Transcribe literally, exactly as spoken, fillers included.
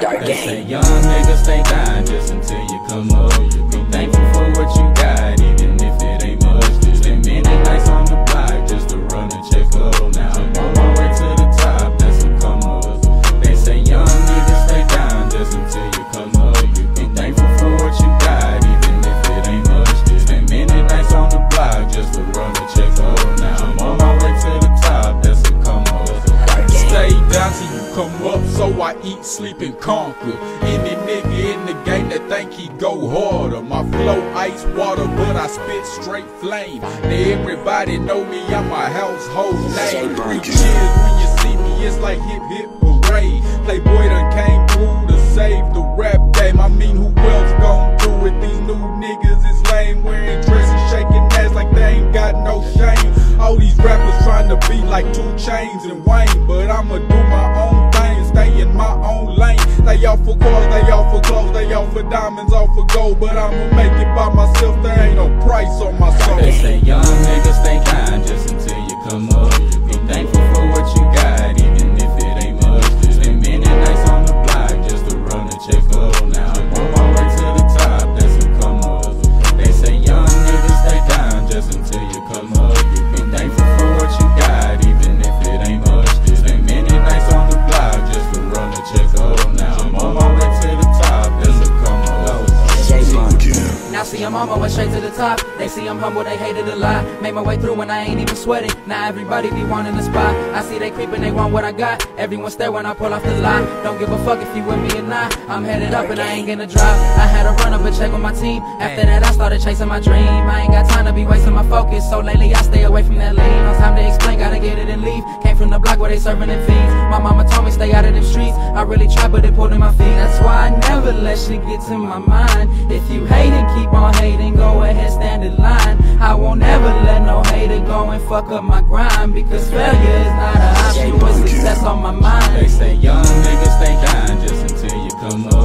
They say young niggas stay down just until you come up. Be thankful for what you got, even if it ain't much. Spend many nights on the block just to run and check up. Now I'm on my way to the top, that's a come up. They say young niggas stay down just until you come up. Be thankful for what you got, even if it ain't much. Spend many nights on the block just to run and check up. Now I'm on my way to the top, that's a come up. Stay down till you come up, so I eat, sleep, and conquer. Any nigga in the game that think he go harder. My flow ice water, but I spit straight flame. Now everybody know me, I'm a household name. Three years when you see me, it's like hip hip parade. Playboy done came through to save the rap game. I mean, who else gon' do it? These new niggas is lame, wearing dresses, shaking ass like they ain't got no shame. All these rappers trying to be like two Chainz and Wayne, but I'ma do my own thing, stay in my own lane. They off for cars, they off for clothes, they off for diamonds, off for gold, but I'ma make it by myself, there ain't no price on my soul. They say young niggas stay down just until you come up. Be thankful for what you got, even if it ain't much. Spend many nights on the block just to run and check up. Now I'm on my way to the top, that's a come up. They say young niggas stay down just until you come up. Be thankful for what you got, even if it ain't much. Spend many nights on the block just to run and check up. Now I'm on my way to the top, that's a come up. Now see I'm on my way straight to the top. They see I'm humble, they hated a lie. Made my way through and I ain't even sweating. Now everybody be wanting a spot. I see they creeping, they want what I got. Everyone stare when I pull off the line. Don't give a fuck if you with me or not. I'm headed up and I ain't gonna drop. I had a run up and check with my team. After that I started chasing my dream. I ain't got time to be wasting my focus, so lately I stay away from that lean. No time to explain, gotta get it and leave. Came from the block where they serving them fiends. My mama told me stay out of them streets. I really tried but it pulled in my feet. That's why I never let shit get to my mind. If you hating, keep on hating, go ahead, stand in line. I won't ever let no hater go and fuck up my grind, because failure is not an option with success on my mind. They say young niggas stay down just until you come up.